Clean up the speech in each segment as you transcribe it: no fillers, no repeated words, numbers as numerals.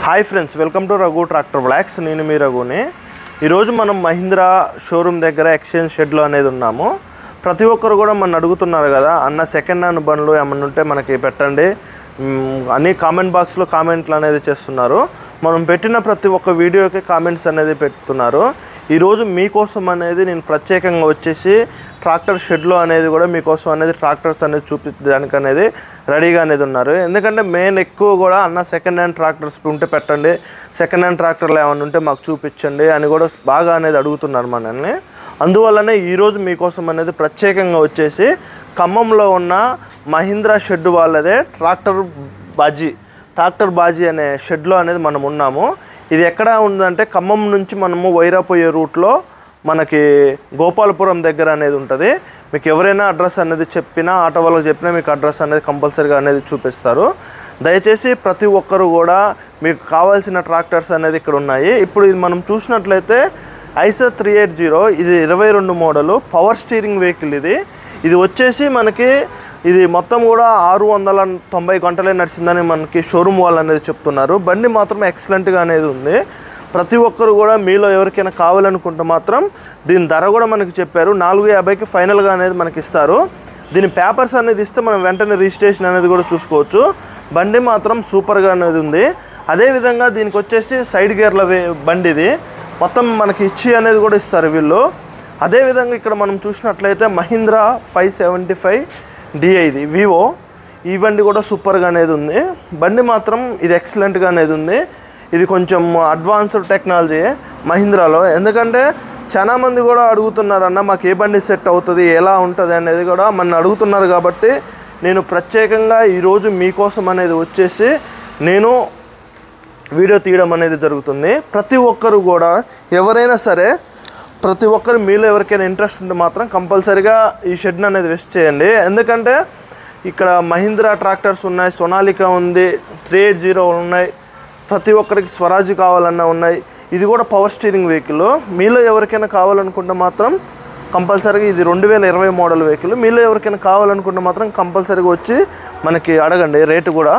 High friends welcome to Raghu tractor blacks నేను మీ రఘుని ఈ రోజు మనం మహీంద్రా షోరూమ్ దగ్గర ఎక్స్చేంజ్ షెడ్ లో అనేది ఉన్నాము। ప్రతి ఒక్కరు కూడా మన అడుగుతున్నారు కదా అన్న సెకండ్ హ్యాండ్ బండ్లు ఏమన్నా ఉంటే మనకి పెట్టండి అని కామెంట్ బాక్స్ లో కామెంట్లు అనేది చేస్తున్నారు। మనం పెట్టిన ప్రతి ఒక్క వీడియోకి కామెంట్స్ అనేది పెడుతున్నారు। ఈ రోజు మీ కోసం అనేది నేను ప్రత్యేకంగా వచ్చేసి ట్రాక్టర్ షెడ్ లో అనేది కూడా మీ కోసం అనేది ట్రాక్టర్స్ అనేది చూపించడానికి అనేది రెడీగా అనేది ఉన్నారు। ఎందుకంటే మెయిన్ ఎక్కువ కూడా అన్న సెకండ్ హ్యాండ్ ట్రాక్టర్స్ ఉంటే పెట్టండి, సెకండ్ హ్యాండ్ ట్రాక్టర్లు ఏమైనా ఉంటే మాకు చూపించండి అని కూడా బాగా అనేది అడుగుతున్నారు మనల్ని। అందువల్లనే ఈ రోజు మీ కోసం అనేది ప్రత్యేకంగా వచ్చేసి ఖమ్మంలో ఉన్న మహీంద్రా షెడ్ వాళ్ళదే ట్రాక్టర్ బాజీ అనే షెడ్లో అనేది మనం ఉన్నాము। ఇది ఎక్కడ ఉందంటే ఖమ్మం నుంచి మనము వైరాపోయే రూట్లో మనకి గోపాలపురం దగ్గర అనేది ఉంటుంది। మీకు ఎవరైనా అడ్రస్ అనేది చెప్పినా ఆటో వాళ్ళకి చెప్పినా మీకు అడ్రస్ అనేది కంపల్సరీగా అనేది చూపిస్తారు। దయచేసి ప్రతి ఒక్కరు కూడా మీకు కావాల్సిన ట్రాక్టర్స్ అనేది ఇక్కడ ఉన్నాయి। ఇప్పుడు ఇది మనం చూసినట్లయితే ఐసర్ 380 ఇది 22 మోడలు పవర్ స్టీరింగ్ వెహికల్। ఇది వచ్చేసి మనకి ఇది మొత్తం కూడా 690 గంటలే నడిచిందని మనకి షోరూమ్ వాళ్ళు అనేది చెప్తున్నారు। బండి మాత్రం ఎక్సలెంట్గా అనేది ఉంది। ప్రతి ఒక్కరు కూడా మీలో ఎవరికైనా కావాలనుకుంటే మాత్రం దీని ధర కూడా మనకి చెప్పారు 450కి ఫైనల్గా అనేది మనకి ఇస్తారు। దీని పేపర్స్ అనేది ఇస్తే మనం వెంటనే రిజిస్ట్రేషన్ అనేది కూడా చూసుకోవచ్చు। బండి మాత్రం సూపర్గా అనేది ఉంది। అదేవిధంగా దీనికి వచ్చేసి సైడ్ గేర్ల బండి ఇది మొత్తం మనకి ఇచ్చి అనేది కూడా ఇస్తారు వీళ్ళు। అదేవిధంగా ఇక్కడ మనం చూసినట్లయితే మహీంద్రా 575 DI ఇది వివో, ఈ బండి కూడా సూపర్గా అనేది ఉంది। బండి మాత్రం ఇది ఎక్సలెంట్గా అనేది ఉంది। ఇది కొంచెం అడ్వాన్స్డ్ టెక్నాలజీ మహీంద్రాలో, ఎందుకంటే చాలామంది కూడా అడుగుతున్నారు అన్న మాకు ఏ బండి సెట్ అవుతుంది ఎలా ఉంటుంది అనేది కూడా మన అడుగుతున్నారు। కాబట్టి నేను ప్రత్యేకంగా ఈరోజు మీకోసం అనేది వచ్చేసి నేను వీడియో తీయడం అనేది జరుగుతుంది। ప్రతి ఒక్కరు కూడా ఎవరైనా సరే ప్రతి ఒక్కరు మీలో ఎవరికైనా ఇంట్రెస్ట్ ఉంటే మాత్రం కంపల్సరీగా ఈ షెడ్ అనేది విజిట్ చేయండి। ఎందుకంటే ఇక్కడ మహీంద్రా ట్రాక్టర్స్ ఉన్నాయి, సోనాలికా ఉంది, 380 ఉన్నాయి, ప్రతి ఒక్కరికి స్వరాజ్ కావాలన్నా ఉన్నాయి। ఇది కూడా పవర్ స్టీరింగ్ వెహికల్। మీలో ఎవరికైనా కావాలనుకుంటే మాత్రం కంపల్సరీగా ఇది 2020 మోడల్ వెహికల్। మీలో ఎవరికైనా కావాలనుకుంటే మాత్రం కంపల్సరీగా వచ్చి మనకి అడగండి రేటు కూడా।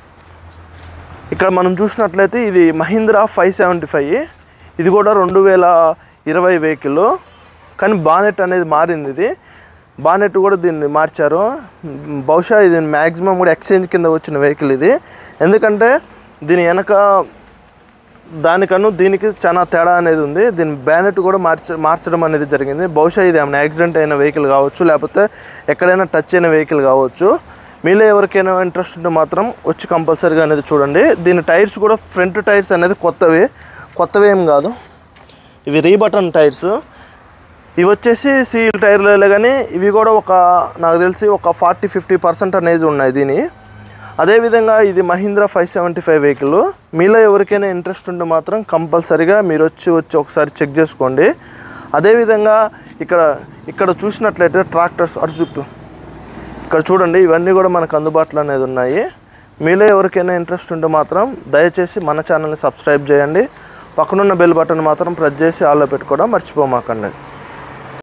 ఇక్కడ మనం చూసినట్లయితే ఇది మహీంద్రా 575 ఇది కూడా 2020 వెహికల్, కానీ బానెట్ అనేది మారింది। ఇది బానెట్ కూడా దీన్ని మార్చారు। బహుశా ఇది మ్యాక్సిమం కూడా ఎక్స్చేంజ్ కింద వచ్చిన వెహికల్ ఇది। ఎందుకంటే దీని వెనక దానికన్నా దీనికి చాలా తేడా అనేది ఉంది। దీని బ్యానెట్ కూడా మార్చడం అనేది జరిగింది। బహుశా ఇది ఏమైనా యాక్సిడెంట్ అయిన వెహికల్ కావచ్చు, లేకపోతే ఎక్కడైనా టచ్ అయిన వెహికల్ కావచ్చు। మీలో ఎవరికైనా ఇంట్రెస్ట్ ఉంటే మాత్రం వచ్చి కంపల్సరీగా అనేది చూడండి। దీని టైర్స్ కూడా ఫ్రంట్ టైర్స్ అనేది కొత్తవి ఏం కాదు, ఇవి రీబటన్ టైర్స్। ఇవి వచ్చేసి సీల్ టైర్లే, కానీ ఇవి కూడా నాకు తెలిసి ఒక 40-50% అనేది ఉన్నాయి దీని। అదేవిధంగా ఇది మహీంద్రా 575 వెహికల్। మీలో ఎవరికైనా ఇంట్రెస్ట్ ఉంటే మాత్రం కంపల్సరీగా మీరు వచ్చి ఒకసారి చెక్ చేసుకోండి। అదేవిధంగా ఇక్కడ చూసినట్లయితే ట్రాక్టర్స్ ఇక్కడ చూడండి, ఇవన్నీ కూడా మనకు అందుబాటులో అనేది ఉన్నాయి। మీలో ఎవరికైనా ఇంట్రెస్ట్ ఉంటే మాత్రం దయచేసి మన ఛానల్ని సబ్స్క్రైబ్ చేయండి, పక్కనున్న బెల్ బటన్ మాత్రం ప్రెస్ చేసి ఆల్లో పెట్టుకోవడం మర్చిపోమాకండి।